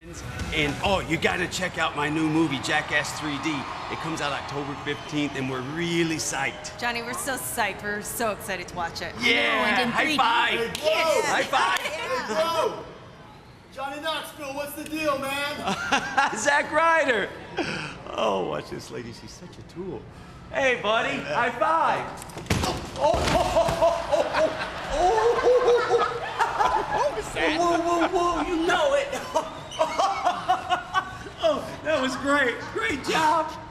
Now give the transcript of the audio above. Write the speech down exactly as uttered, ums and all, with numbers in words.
And oh, you gotta check out my new movie, Jackass three D. It comes out October fifteenth, and we're really psyched. Johnny, we're so psyched. We're so excited to watch it. Yeah, and in high three D. five! Whoa. High five! Hey, bro! Johnny Knoxville, what's the deal, man? Zack Ryder! Oh, watch this lady. She's such a tool. Hey, buddy, high five! Oh, oh, oh, oh, oh, oh, oh. What was that? Whoa, whoa, whoa, you know it! Oh, that was great. Great job.